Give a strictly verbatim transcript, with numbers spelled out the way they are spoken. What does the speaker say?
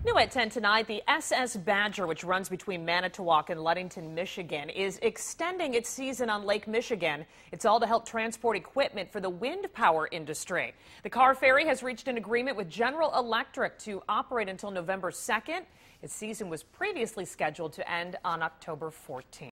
New at ten tonight, the S S Badger, which runs between Manitowoc and Ludington, Michigan, is extending its season on Lake Michigan. It's all to help transport equipment for the wind power industry. The car ferry has reached an agreement with General Electric to operate until November second. Its season was previously scheduled to end on October fourteenth.